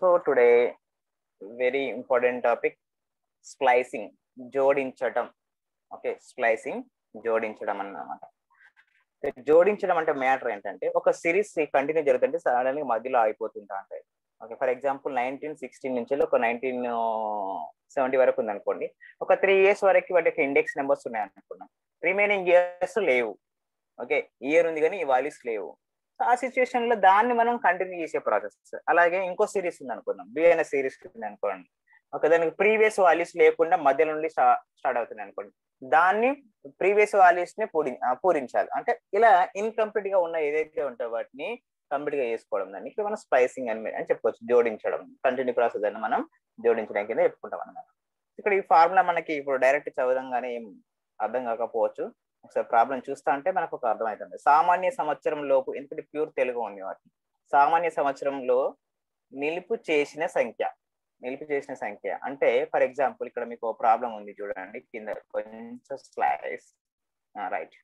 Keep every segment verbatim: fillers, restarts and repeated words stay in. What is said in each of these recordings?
So today very important topic splicing, జోడించడం. Okay, splicing జోడించడం అన్నమాట. జోడించడం అంటే మ్యాటర్ ఏంటంటే ఒక సిరీస్ కంటిన్యూ జరుగుతుంటే సడన్ గా మధ్యలో ఆగిపోతుంటా ఉంటాయి. Okay, for example nineteen sixteen నుంచి ఒక నైన్టీన్ సెవెంటీ వరకు ఉంది అనుకోండి. ఒక త్రీ ఇయర్స్ వరకు వాటికి ఇండెక్స్ నెంబర్స్ ఉన్నాయి అనుకున్నాం. రిమైనింగ్ ఇయర్స్ లేవు. ఓకే, ఇయర్ ఉంది కానీ ఈ వాల్యూస్ లేవు. ఆ సిచ్యువేషన్ లో దాన్ని మనం కంటిన్యూ చేసే ప్రాసెస్. అలాగే ఇంకో సిరీస్ ఉంది అనుకున్నాం, బి అనే సిరీస్ ఉంది అనుకోండి. ఓకే, దానికి ప్రీవియస్ వాల్యూస్ లేకుండా మధ్య నుండి స్టార్ట్ అవుతుంది అనుకోండి. దాన్ని ప్రీవియస్ వాల్యూస్ ని పూరి పూరించాలి. అంటే ఇలా ఇన్కంప్లీట్ గా ఉన్న ఏదైతే ఉంటాయో వాటిని కంప్లీట్ గా చేసుకోవడం, దాన్ని ఇక్కడ మనం స్పైసింగ్ అని అని చెప్పుకోవచ్చు. జోడించడం, కంటిన్యూ ప్రాసెస్ అని మనం జోడించడం కింద చెప్పుకుంటాం అన్నమాట. ఇక్కడ ఈ ఫార్ములా మనకి ఇప్పుడు డైరెక్ట్ చదవడంగానే ఏం అర్థం కాకపోవచ్చు. ఒకసారి ప్రాబ్లం చూస్తా అంటే మనకు ఒక అర్థం అవుతుంది. సామాన్య సంవత్సరం లోపు, ఎందుకంటే ప్యూర్ తెలుగు ఉంది వాటిని. సామాన్య సంవత్సరంలో నిలుపు చేసిన సంఖ్య, నిలుపు చేసిన సంఖ్య అంటే ఫర్ ఎగ్జాంపుల్ ఇక్కడ మీకు ఒక ప్రాబ్లం ఉంది చూడండి, కింద కొంచెం స్లైస్ రైట్.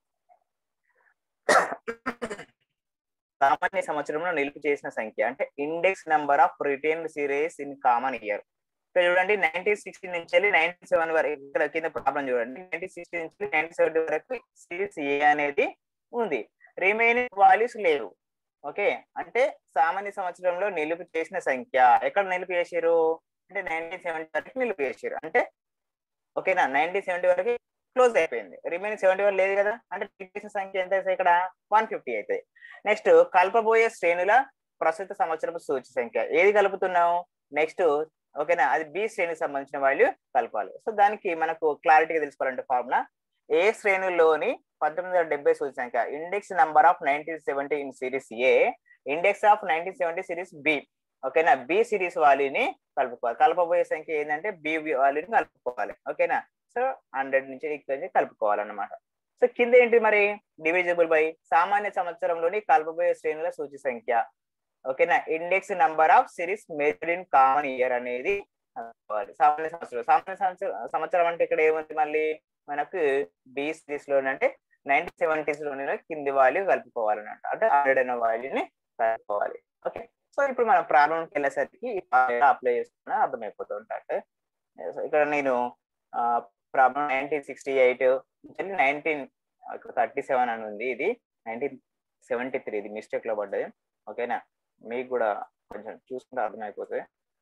సామాన్య సంవత్సరంలో నిలుపు చేసిన సంఖ్య అంటే index number of retained series in common year. ఇక్కడ చూడండి నైన్టీన్ సిక్స్టీ నుంచి వెళ్ళి నైన్టీన్ సెవెన్ వరకు, ఇక్కడ కింద ప్రాబ్లం చూడండి, నైన్టీన్ సిక్స్టీ నుంచి నైన్టీన్ సెవెంటీ వరకు సిరీస్ ఏ అనేది ఉంది, రిమైనింగ్ వాల్యూస్ లేవు. ఓకే, అంటే సామాన్య సంవత్సరంలో నిలుపు చేసిన సంఖ్య ఎక్కడ నిలుపు చేశారు అంటే నైన్టీన్ సెవెంటీ వరకు నిలుపు చేశారు. అంటే ఓకేనా, నైన్టీన్ సెవెంటీ వరకు క్లోజ్ అయిపోయింది, రిమైనింగ్ సెవెంటీ వరకు లేదు కదా. అంటే నిలుపు చేసిన సంఖ్య ఎంత అయితే ఇక్కడ వన్ ఫిఫ్టీ అవుతుంది. నెక్స్ట్ కలపబోయే శ్రేణుల ప్రస్తుత సంవత్సరపు సూచి సంఖ్య ఏది కలుపుతున్నావు నెక్స్ట్. ఓకేనా, అది బి శ్రేణికి సంబంధించిన వాల్యూ కలపాలి. సో దానికి మనకు క్లారిటీగా తెలుసుకోవాలంటే ఫార్ములా, ఏ శ్రేణుల్లోని పంతొమ్మిది వందల డెబ్బై సూచి సంఖ్య index number of nineteen seventy in series A, index of nineteen seventy series B. ఓకేనా, బి సిరీస్ వాల్యూని కలుపుకోవాలి. కలపబోయే సంఖ్య ఏంటంటే బి వాల్యూని కలుపుకోవాలి. ఓకేనా, సో హండ్రెడ్ నుంచి ఇక్కడ కలుపుకోవాలన్నమాట. సో కింద ఏంటి మరి, డివిజిబుల్ బై సామాన్య సంవత్సరంలోని కలపబోయే శ్రేణుల సూచి సంఖ్య. ఓకేనా, index number of series measured in common year అనేది సామాన్య సంవత్సరం. సామాన్య సంవత్సరం అంటే ఇక్కడ ఏముంది మళ్ళీ మనకు బి సిరీస్ లో అంటే నైన్టీన్ సెవెంటీస్ లోనే కింది వాల్యూ కలుపుకోవాలన్నమాట. అంటే హండ్రెడ్ అనే వాల్యూని కలుపుకోవాలి. ఓకే, సో ఇప్పుడు మనం ప్రాబ్లంకి వెళ్ళేసరికి అప్లై చేసుకున్నా అర్థమైపోతూ ఉంటాయి. ఇక్కడ నేను problem nineteen sixty eight nineteen thirty seven అని ఉంది, ఇది నైన్టీన్ సెవెంటీ త్రీ ఇది మిస్టేక్ లో పడ్డది. ఓకేనా, మీకు కూడా కొంచెం చూసుకుంటే అర్థమైపోతుంది.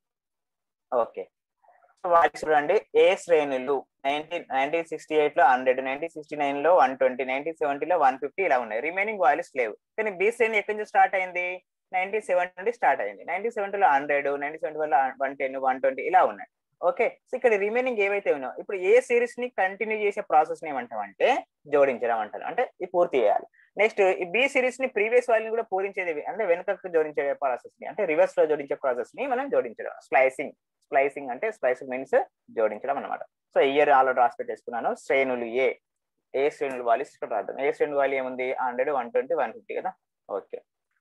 ఓకే, వాల్యూస్ చూడండి, ఏ శ్రేణులు నైన్టీన్ నైన్టీన్ సిక్స్టీ ఎయిట్ లో హండ్రెడ్, నైన్టీన్ సిక్స్టీ నైన్ లో వన్ ట్వంటీ, నైన్టీన్ సెవెంటీలో వన్ ఫిఫ్టీ ఇలా ఉన్నాయి. రిమైనింగ్ వాల్యూస్ లేవు. కానీ బి శ్రేణి ఎక్కడి నుంచి స్టార్ట్ అయింది, నైన్టీన్ సెవెంటీ నుండి స్టార్ట్ అయింది. నైన్టీన్ సెవెంటీలో హండ్రెడ్, నైన్టీన్ సెవెంటీ వల్ల వన్ టెన్, వన్ ట్వంటీ ఇలా ఉన్నాయి. ఓకే, సో ఇక్కడ రిమైనింగ్ ఏవైతే ఉన్నాయో ఇప్పుడు ఏ సిరీస్ ని కంటిన్యూ చేసే ప్రాసెస్ ని ఏమంటామంటే జోడించడం అంటారు. అంటే ఇది పూర్తి చేయాలి. నెక్స్ట్ ఈ బి సిరీస్ ని ప్రీవియస్ వాల్యూని కూడా పూరించేది, అంటే వెనుకకు జోడించే ప్రాసెస్ ని, అంటే రివర్స్ లో జోడించే ప్రాసెస్ ని మనం జోడించడం. స్లైసింగ్, స్లైసింగ్ అంటే స్లైసింగ్ మీన్స్ జోడించడం అనమాట. సో ఇయర్ ఆల్రెడీ రాసి పెట్టేసుకున్నాను. శ్రేణులు ఏ, ఏ శ్రేణులు వాల్యూస్ ఇక్కడ రాద్దాం. ఏ శ్రేణుల వాల్యూ ఏముంది, hundred, one twenty, one fifty కదా. Okay,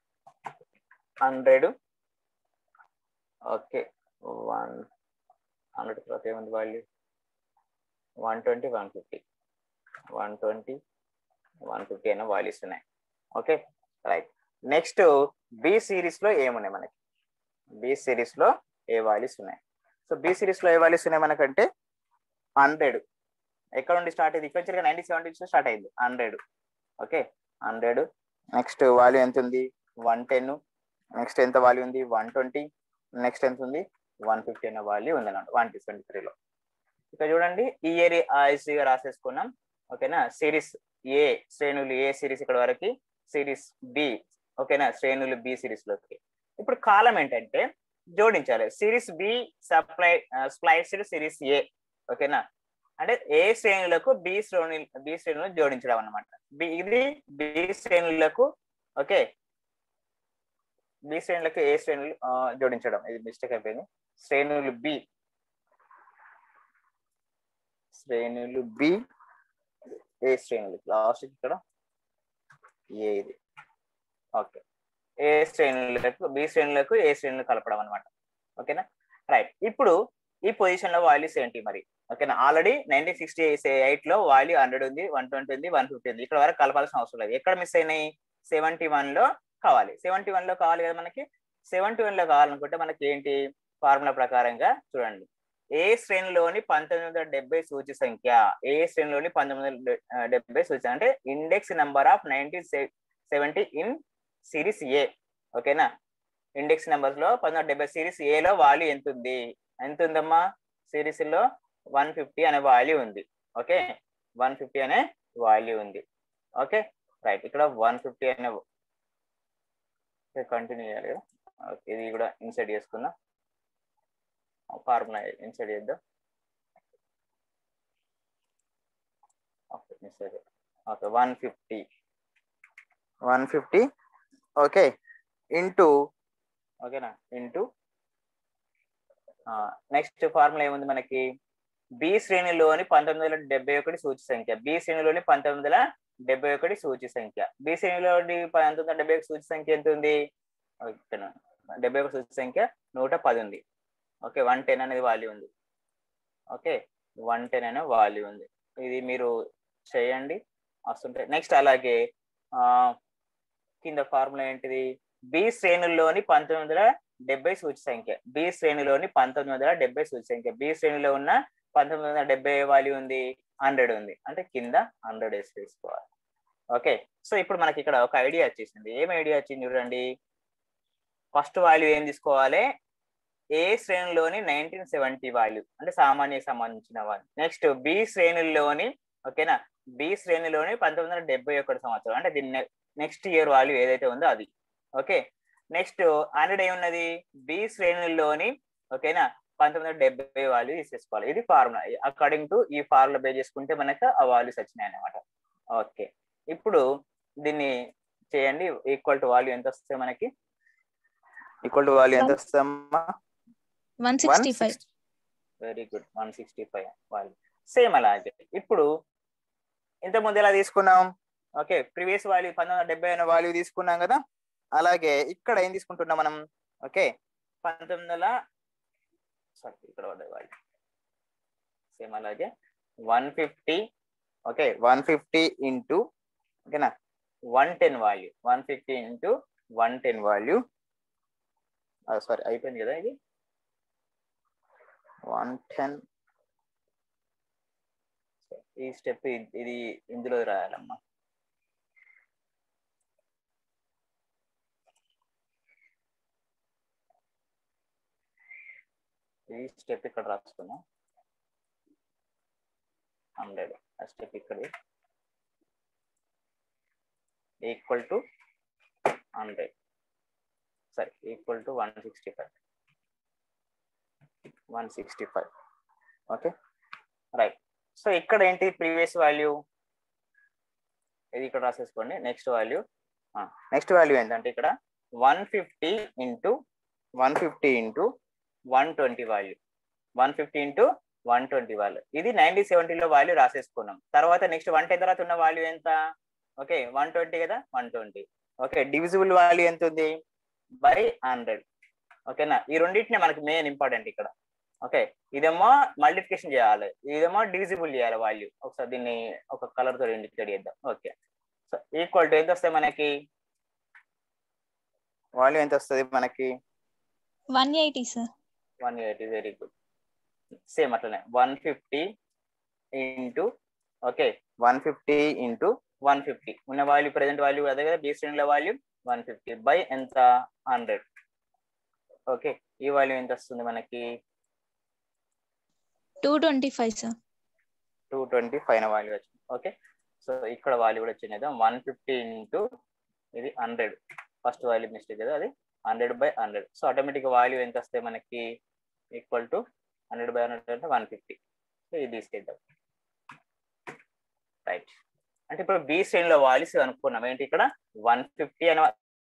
hundred, okay, one hundred తర్వాత ఏముంది value, one twenty, one fifty, one twenty, one fifty అయినా వాల్యూస్ ఉన్నాయి. Okay right. Next B series లో ఏమున్నాయి మనకి, బి సిరీస్ లో ఏ వాల్యూస్ ఉన్నాయి. సో బి సిరీస్ లో ఏ వాల్యూస్ ఉన్నాయి మనకంటే హండ్రెడ్ ఎక్కడ నుండి స్టార్ట్ అయింది, ఇక్కడ గా నైన్టీన్ సెవెంటీ నుంచి స్టార్ట్ అయింది hundred. Okay, hundred. Next value ఎంత ఉంది, వన్ టెన్. నెక్స్ట్ ఎంత వాల్యూ ఉంది, వన్ ట్వంటీ. నెక్స్ట్ ఎంత ఉంది, వన్ ఫిఫ్టీ అనే వాల్యూ ఉంది అన్నమాట వన్ ట్వంటీ త్రీలో. ఇక్కడ చూడండి ఈ ఏరియా ఐసీగా రాసేసుకున్నాం. ఓకేనా, సిరీస్ ఏ శ్రేణులు ఏ సిరీస్ ఇక్కడ వరకు, సిరీస్ బి ఓకేనా శ్రేణులు బి సిరీస్ లోకి. ఇప్పుడు కాలం ఏంటంటే జోడించాలి. Series B supply spliced series A. ఓకేనా, అంటే ఏ శ్రేణులకు బి శ్రేణి బి శ్రేణులు జోడించడం అనమాట. బి ఇది బి శ్రేణులకు, ఓకే బి శ్రేణులకు ఏ శ్రేణులు జోడించడం, ఇది మిస్టేక్ అయిపోయింది. శ్రేణులు బి, శ్రేణులు బి ఏ శ్రేణులు లాస్ట్ ఇక్కడ ఏ ఇది. ఓకే, ఏ శ్రేణులకు బి శ్రేణులకు ఏ శ్రేణులు కలపడం అనమాట. ఓకేనా రైట్. ఇప్పుడు ఈ పొజిషన్ లో వాల్యూస్ ఏంటి మరి. ఓకేనా, ఆల్రెడీ నైన్టీన్ సిక్స్టీ ఎయిట్ లో వాల్యూ హండ్రెడ్ ఉంది, వన్ ట్వంటీ ఉంది, వన్ ఫిఫ్టీ ఉంది. ఇక్కడ వరకు కలపాల్సిన అవసరం లేదు. ఎక్కడ మిస్ అయినాయి, సెవెంటీ వన్ లో కావాలి. సెవెంటీ వన్ లో కావాలి కదా మనకి. సెవెంటీ వన్ లో కావాలనుకుంటే మనకి ఏంటి ఫార్ములా ప్రకారంగా చూడండి, ఏ శ్రేణిలోని పంతొమ్మిది వందల డెబ్బై సూచి సంఖ్య, ఏ శ్రేణిలోని పంతొమ్మిది వందల డెబ్బై సూచి అంటే index number of nineteen seventy in series A. ఓకేనా, ఇండెక్స్ నెంబర్స్ లో పంతొమ్మిది వందల డెబ్బై సిరీస్ ఏలో వాల్యూ ఎంత ఉంది, ఎంత ఉందమ్మా సిరీస్ లో వన్ ఫిఫ్టీ అనే వాల్యూ ఉంది. ఓకే, వన్ ఫిఫ్టీ అనే వాల్యూ ఉంది. ఓకే రైట్, ఇక్కడ వన్ ఫిఫ్టీ అనే కంటిన్యూ చేయాలి. ఇది కూడా ఇన్సర్ట్ చేసుకుందాం, ఫార్ములా ఇన్సర్ట్ చేద్దాం. Okay okay one fifty one fifty okay into, ఓకేనా, ఇంటూ నెక్స్ట్ ఫార్ములా ఏముంది మనకి, బి శ్రేణిలోని పంతొమ్మిది వందల డెబ్బై ఒకటి సూచి సంఖ్య, బి శ్రేణిలోని పంతొమ్మిది వందల డెబ్బై ఒకటి సూచి సంఖ్య, బి శ్రేణిలోని పంతొమ్మిది వందల డెబ్బై ఒకటి సూచి సంఖ్య ఎంత ఉంది, డెబ్బై ఒకటి సూచి సంఖ్య నూట పది ఉంది. ఓకే, వన్ టెన్ అనేది వాల్యూ ఉంది. ఓకే, వన్ టెన్ అనే వాల్యూ ఉంది. ఇది మీరు చేయండి వస్తుంటాయి. నెక్స్ట్ అలాగే ఆ కింద ఫార్ములా ఏంటిది, బి శ్రేణుల్లోని పంతొమ్మిది వందల డెబ్బై సూచి సంఖ్య, బి శ్రేణిలోని పంతొమ్మిది వందల డెబ్బై సూచి సంఖ్య, బి శ్రేణిలో ఉన్న పంతొమ్మిది వందల డెబ్బై వాల్యూ ఉంది, హండ్రెడ్ ఉంది, అంటే కింద హండ్రెడ్ వేసి తీసుకోవాలి. ఓకే, సో ఇప్పుడు మనకి ఇక్కడ ఒక ఐడియా వచ్చేసింది. ఏం ఐడియా వచ్చింది చూడండి, ఫస్ట్ వాల్యూ ఏం తీసుకోవాలి, ఏ శ్రేణిలోని నైన్టీన్ సెవెంటీ వాల్యూ అంటే సామాన్య సంబంధించిన వాల్యూ. నెక్స్ట్ బి శ్రేణుల్లోని, ఓకేనా, బి శ్రేణిలోని పంతొమ్మిది వందల డెబ్బై ఒకటి సంవత్సరం అంటే దీన్ని నెక్స్ట్ ఇయర్ వాల్యూ ఏదైతే ఉందో అది. ఓకే, నెక్స్ట్ హండ్రెడ్ ఏమున్నది, బి శ్రేణుల్లోని, ఓకేనా, పంతొమ్మిది వందల డెబ్బై వాల్యూ తీసేసుకోవాలి. ఇది ఫార్ములా. అకార్డింగ్ టు ఈ ఫార్ములా బేస్ చేసుకుంటే మనకు ఆ వాల్యూస్ వచ్చినాయి అన్నమాట. ఓకే, ఇప్పుడు దీన్ని చేయండి. ఈక్వల్ టు వాల్యూ ఎంత వస్తుంది మనకి, ఈక్వల్ టు వాల్యూ ఎంత వస్తుందమ్మా, one sixty five. Very good, one sixty five value. Same అలాగే ఇప్పుడు ఇంత ముందు ఎలా తీసుకున్నాం, ఓకే, ప్రీవియస్ వాల్యూ పంతొమ్మిది వందల డెబ్బై అనే వాల్యూ తీసుకున్నాం కదా, అలాగే ఇక్కడ ఏం తీసుకుంటున్నాం మనం, ఓకే, పంతొమ్మిది వందల సారీ ఇక్కడ వాల్యూ సేమ్ అలాగే one fifty, okay, one fifty into, ఓకేనా, one ten value, one fifty into one ten value, sorry అయిపోయింది కదా ఇది, వన్ టెన్, ఈ స్టెప్ ఇది ఇందులో రాయాలమ్మా. ఈ స్టెప్ ఇక్కడ రాసుకున్నాం, హండ్రెడ్, ఆ స్టెప్ ఇక్కడ ఈక్వల్ టు హండ్రెడ్, సరే equal to one sixty five, one sixty five. Okay right, so ఇక్కడ ఏంటి ప్రీవియస్ వాల్యూ, ఇది ఇక్కడ రాసేసుకోండి. నెక్స్ట్ వాల్యూ, నెక్స్ట్ వాల్యూ ఏంటంటే ఇక్కడ one fifty into one fifty into one twenty value, one fifty into one twenty value, ఇది nineteen సెవెంటీలో value రాసేసుకున్నాం. తర్వాత నెక్స్ట్ వన్ టెన్ తర్వాత ఉన్న వాల్యూ ఎంత, ఓకే, వన్ ట్వంటీ కదా, one twenty. Okay, divisible value ఎంత ఉంది, బై హండ్రెడ్. ఓకేనా, ఈ రెండింటిని మనకి మెయిన్ ఇంపార్టెంట్ ఇక్కడ. ఓకే, ఇదేమో మల్టిప్లికేషన్ చేయాలి, ఇదేమో డివిజిబుల్ చేయాలి వాల్యూ. ఒకసారి దీన్ని ఒక కలర్ తో ఇండికేట్ చేద్దాం. ఓకే, సో ఈక్వల్ టు ఎంత వస్తాయి మనకి, వాల్యూ ఎంత వస్తుంది మనకి, one eighty sir, one eighty. Very good, same అట్లనే one fifty into, okay, one fifty into one fifty ఉన్న వాల్యూ ప్రెసెంట్ వాల్యూ అదే కదా, బి శ్రేణిలో వాల్యూ వన్ ఫిఫ్టీ బై ఎంత, హండ్రెడ్. ఓకే, ఈ వాల్యూ ఎంత వస్తుంది మనకి, two twenty five sir, two twenty five value వచ్చింది. ఓకే, సో ఇక్కడ వాల్యూ కూడా వచ్చింది, వన్ ఫిఫ్టీ ఇంటూ ఇది హండ్రెడ్, ఫస్ట్ వాల్యూ మిస్టేక్ కదా, అది hundred by hundred. So automatic value ఎంత వస్తాయి మనకి, equal to hundred by hundred అంటే వన్ ఫిఫ్టీ. సో ఇది తీసుకెళ్దాం. రైట్, అంటే ఇప్పుడు బి శ్రేణిలో వాల్యూస్ అనుకున్నాం ఏంటి, ఇక్కడ వన్ ఫిఫ్టీ అనే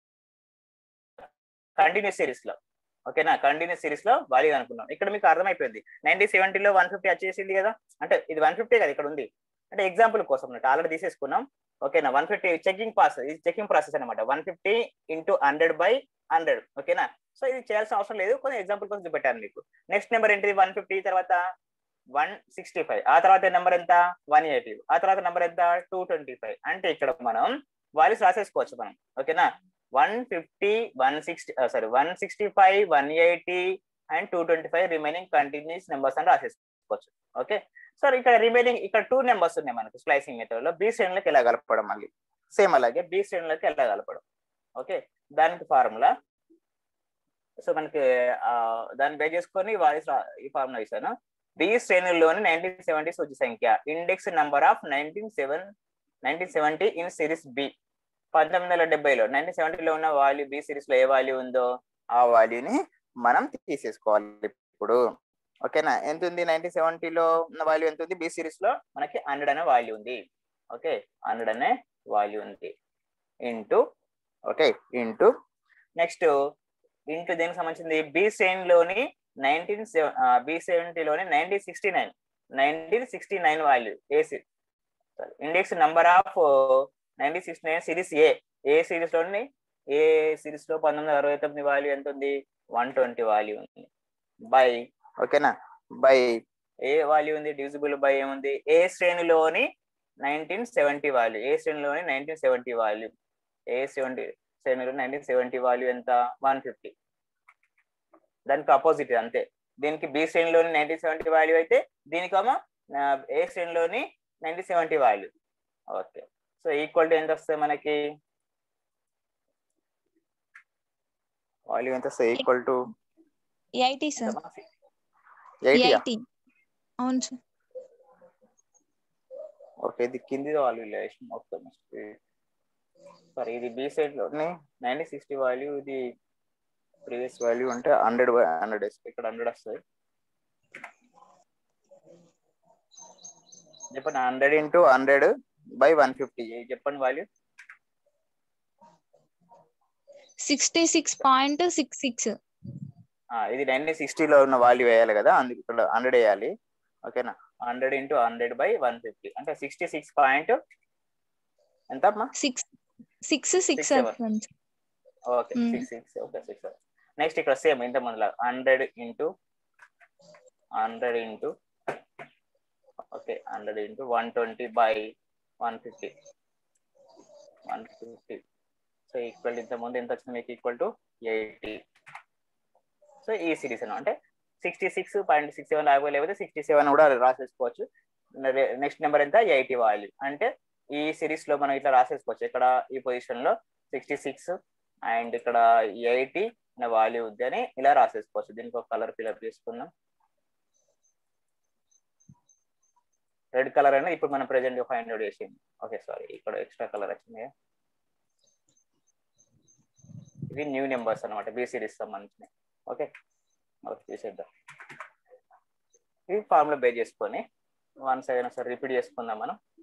కంటిన్యూస్ సిరీస్ లో, ఓకేనా, కంటిన్యూస్ సిరీస్ లో వాల్యూ అనుకున్నాం. ఇక్కడ మీకు అర్థమైపోయింది, నైన్టీన్ సెవెంటీలో వన్ ఫిఫ్టీ వచ్చేసింది కదా, అంటే ఇది వన్ ఫిఫ్టీ కదా ఇక్కడ ఉంది, అంటే ఎగ్జాంపుల్ కోసం ఆల్రెడీ తీసేసుకున్నాం. ఓకేనా, వన్ ఫిఫ్టీ చెకింగ్ ప్రాసెస్, ఇది చెకింగ్ ప్రాసెస్ అనమాట, one fifty into hundred by hundred. ఓకేనా, సో ఇది చేయాల్సిన అవసరం లేదు, కొంచెం ఎగ్జాంపుల్ కోసం చూపెట్టాను మీకు. నెక్స్ట్ నెంబర్ ఏంటిది, వన్ ఫిఫ్టీ తర్వాత వన్ సిక్స్టీ ఫైవ్, ఆ తర్వాత నెంబర్ ఎంత, వన్ ఎయిటీ, ఆ తర్వాత నెంబర్ ఎంత, టూ ట్వంటీ ఫైవ్. అంటే ఇక్కడ మనం వాల్యూస్ రాసేసుకోవచ్చు మనం. ఓకేనా, one fifty one sixty sorry one sixty five one eighty and two twenty five remaining continuous numbers అని రాసేసుకోవచ్చు. ఓకే, సార్ ఇక్కడ రిమైనింగ్ ఇక్కడ టూ నెంబర్స్ ఉన్నాయి మనకు స్లైసింగ్ మెథడ్ లో. బి శ్రేణులకు ఎలా కలపడం, మళ్ళీ సేమ్ అలాగే బి శ్రేణులకు ఎలా కలపడం. ఓకే, దానికి ఫార్ములా. సో మనకి దాన్ని బేస్ చేసుకొని వాయిస్ ఈ ఫార్ములా ఇస్తాను. బి శ్రేణుల్లోని నైన్టీన్ సెవెంటీస్ వచ్చే సంఖ్య index number of nineteen seven nineteen seventy in series B. పంతొమ్మిది వందల డెబ్బైలో నైన్టీన్ సెవెంటీలో ఉన్న వాల్యూ బి సిరీస్ లో ఏ వాల్యూ ఉందో ఆ వాల్యూని మనం తీసేసుకోవాలి ఇప్పుడు. ఓకేనా, ఎంత ఉంది నైన్టీన్ సెవెంటీలో ఉన్న వాల్యూ ఎంత ఉంది, బి సిరీస్ లో మనకి హండ్రెడ్ అనే వాల్యూ ఉంది. ఓకే, హండ్రెడ్ అనే వాల్యూ ఉంది into, okay into next into దేనికి సంబంధించింది, బి శ్రేణిలోని నైన్టీన్ బి సెవెంటీలోని nineteen sixty nine nineteen sixty nine value A index number of nineteen sixty nine series A A series లోని A series లో పంతొమ్మిది వందల అరవై తొమ్మిది వాల్యూ ఎంత ఉంది, వన్ ట్వంటీ వాల్యూ ఉంది బై, ఓకేనా బై ఏ వాల్యూ ఉంది, డివిజిబుల్ బై ఏముంది, ఏ శ్రేణిలోని నైన్టీన్ సెవెంటీ వాల్యూ ఏ శ్రేణిలోని nineteen seventy value A seventy శ్రేణిలో నైన్టీన్ సెవెంటీ వాల్యూ ఎంత, వన్ ఫిఫ్టీ. దానికి అపోజిట్ అంతే. దీనికి బి శ్రేణిలోని నైన్టీన్ సెవెంటీ వాల్యూ అయితే దీనికేమో ఏ శ్రేణిలోని nineteen seventy value. Okay, so equal to ఎంత వస్తుంది మనకి, వాల్యూ ఎంత వస్తుంది, equal to eighty sir. Eighty. అవును సార్. ఓకే, ఇది కింది వాల్యూ మొత్తం. సారీ, ఇది బి సైడ్ లోని నైన్టీన్ సిక్స్టీ వాల్యూ, ఇది ప్రీవియస్ వాల్యూ అంటే హండ్రెడ్ బై హండ్రెడ్ ఇక్కడ హండ్రెడ్ వస్తుంది. చెప్పండి, hundred into hundred by one fifty చెప్పండి value. Sixty six point six six. ఇది నైన్టీన్ సిక్స్టీలో ఉన్న వాల్యూ వేయాలి కదా, అందుకు ఇక్కడ హండ్రెడ్ వేయాలి. ఓకేనా, hundred into hundred by one fifty అంటే సిక్స్టీ సిక్స్ పాయింట్ ఎంత అమ్మా, six six six okay six six okay six. Next ఇక్కడ సేమ్ ఇంత ముందులా hundred into hundred into okay hundred into one twenty by one fifty one fifty. So equal ఇంత ముందు ఎంత వచ్చింది మీకు, ఈక్వల్ టు ఎయిటీ. సో ఈ సిరీస్ అంటే sixty six point six seven లాగా లేకపోతే సిక్స్టీ సెవెన్ కూడా రాసేసుకోవచ్చు. నెక్స్ట్ నెంబర్ ఎంత, ఎయిటీ వాల్యూ. అంటే ఈ సిరీస్ లో మనం ఇట్లా రాసేసుకోవచ్చు. ఇక్కడ ఈ పొజిషన్ లో సిక్స్టీ సిక్స్ అండ్ ఇక్కడ ఎయిటీ అనే వాల్యూ ఉంది అని ఇలా రాసేసుకోవచ్చు. దీనికి ఒక కలర్ ఫిల్అప్ చేసుకుందాం. రెడ్ కలర్ అయినా ఇప్పుడు మనం ప్రెజెంట్ ఫైండ్ అవుట్ చేసింది. ఓకే సారీ, ఇక్కడ ఎక్స్ట్రా కలర్ వచ్చింది. ఇవి న్యూ నెంబర్స్ అనమాట, బి సిరీస్ సంబంధించినవి. ఓకే ఓకే తీసేద్దాం. ఇవి ఫార్ములా బేస్ చేసుకొని వన్ సెవెన్ ఒకసారి రిపీట్ చేసుకుందాం మనం.